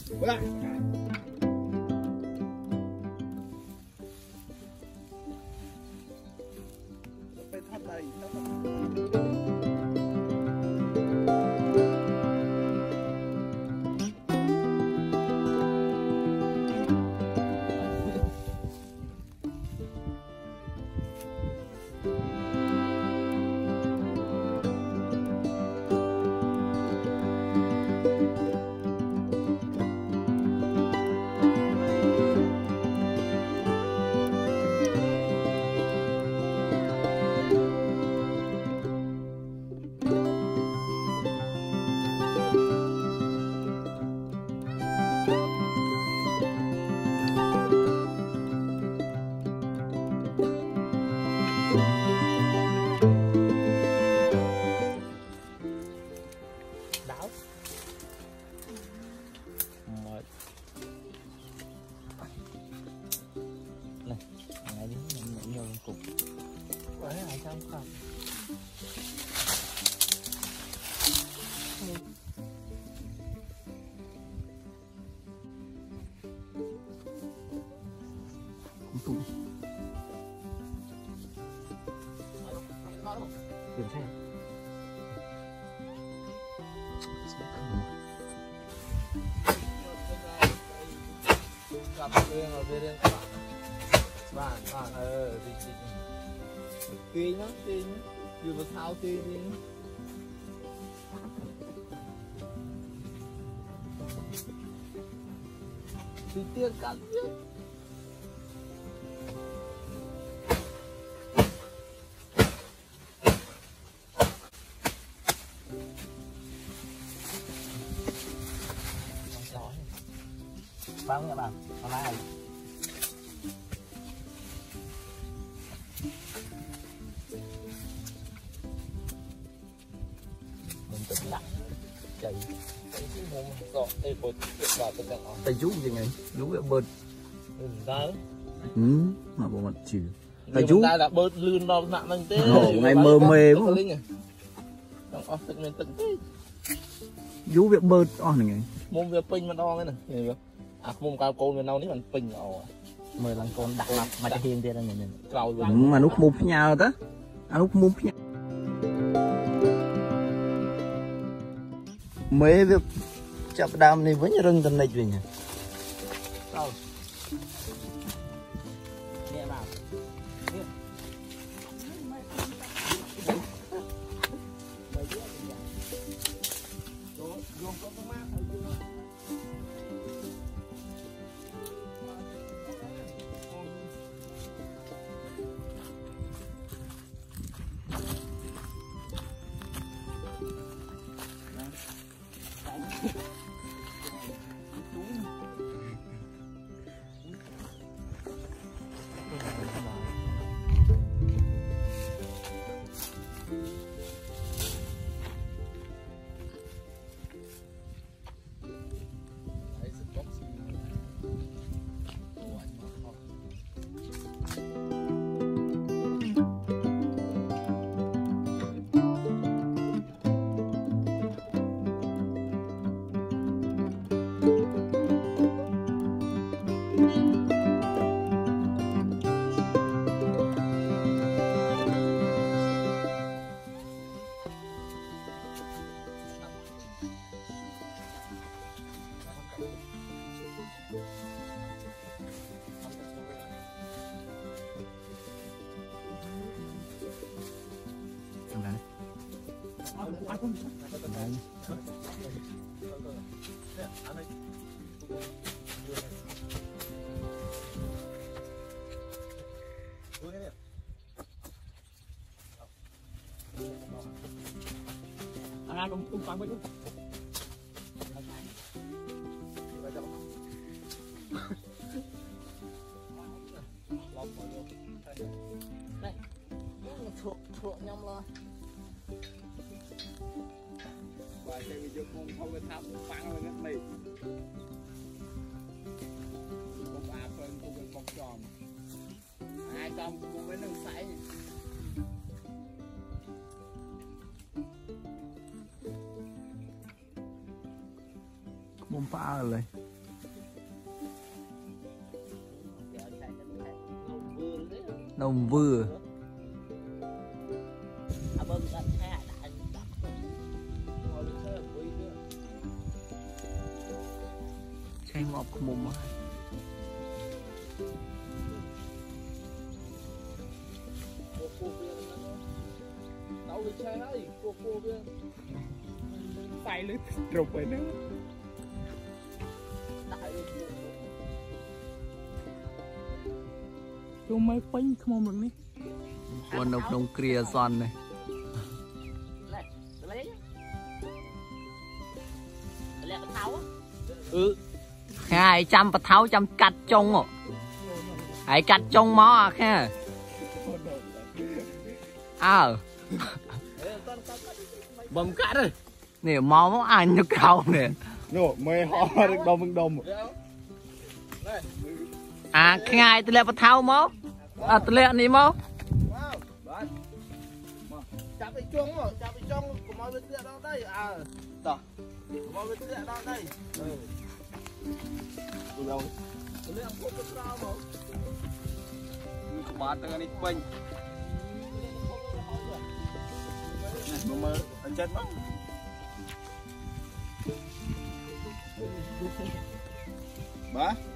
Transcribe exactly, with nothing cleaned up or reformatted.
Kiểm tra. Gặp riêng ở bên đây bạn bạn ờ thì thì tiền nó tiền vừa vào thao tiền đi thì tiền cắt chứ bao nhiêu bạn hôm nay mình tự lặng chạy cái mồm gọt đây bột vào tất cả tay chú gì này chú bị bớt ra ừ mà bộ mặt chịu tay chú ta đã bớt lươn đau nặng năng thế ngày mơ mê quá trong óc tự mình tự chú bị bớt on này mồm việc pin mà đo cái này à mồm cao cô người nào nếu mình pin ồ mười lần con đặt mặt mà cái hiên kia đây nhìn nhìn mà nút mục nhau đó anh nút mục nhau mấy việc chập đam này vẫn rừng tận này chuyện nhỉ anh cũng cũng với chút đây thuộc thuộc nhom lo vài cái video không không có tháo phẳng lên cái mì không à phân không có bọc tròn ai trong cũng với nâng sải bom pha rồi nông vừa chạy ngọt mồm á tay lưới trục vậy nữa tôi mới phanh không được ní con nông nông kia son này ừ hai trăm bạch tháo trăm cắt trong rồi hãy cắt trong mó ha à bầm cắt rồi nè mó mó ăn cho cầu nè nổ mày họ được đom mình đom à khai tôi lấy bạch tháo mó à tôi lấy anh đi mó chạm cái chuông mà chạm cái chuông của mọi bên kia đó đây à đó của mọi bên kia đó đây ừ đâu lấy ăn cốt cái sao mà ba tầng này quanh mà mà anh chết mất ba